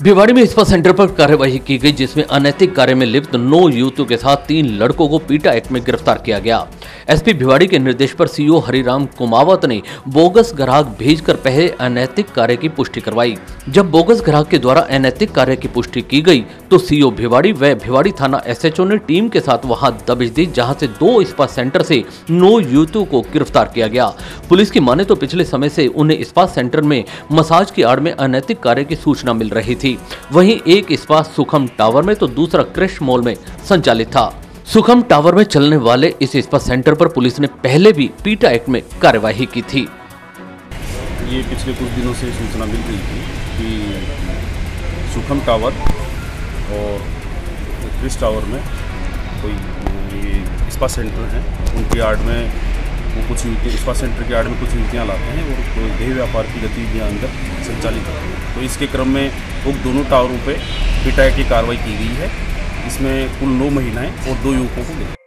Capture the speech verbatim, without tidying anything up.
भिवाड़ी में spa centre पर कार्यवाही की गई, जिसमें अनैतिक कार्य में लिप्त नौ युवतियों के साथ तीन लड़कों को पीटा एक्ट में गिरफ्तार किया गया। एसपी भिवाड़ी के निर्देश पर सीओ हरिराम कुमावत ने बोगस ग्राहक भेजकर पहले अनैतिक कार्य की पुष्टि करवाई। जब बोगस ग्राहक के द्वारा अनैतिक कार्य की पुष्टि की गई तो सीओ भिवाड़ी व भिवाड़ी थाना एसएचओ ने टीम के साथ वहां दबिश दी, जहां से दो स्पा सेंटर से नौ युवतियों को गिरफ्तार किया गया। पुलिस की माने तो पिछले समय से उन्हें स्पा सेंटर में मसाज की आड़ में अनैतिक कार्य की सूचना मिल रही थी। वहीं एक स्पा सुखम टावर में तो दूसरा क्रिश मॉल में संचालित था। सुखम टावर में चलने वाले इस स्पा सेंटर पर पुलिस ने पहले भी पीटा एक्ट में कार्यवाही की थी। ये पिछले कुछ दिनों से सूचना मिल रही थी कि सुखम टावर और क्रिश टावर में कोई ये स्पा सेंटर हैं, उनकी आड़ में वो कुछ स्पा सेंटर की आड़ में कुछ युवतियाँ लाते हैं और कोई देह व्यापार की गतिविधियाँ अंदर संचालित होती हैं। तो इसके क्रम में उक्त दोनों टावरों पे पीटा एक्ट की कार्रवाई की गई है। इसमें कुल नौ महिलाएं और दो युवकों को